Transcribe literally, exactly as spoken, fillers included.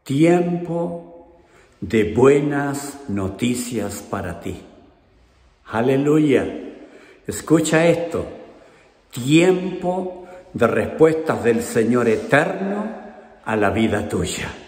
Tiempo de buenas noticias para ti. Aleluya. Escucha esto. Tiempo de respuestas del Señor eterno a la vida tuya.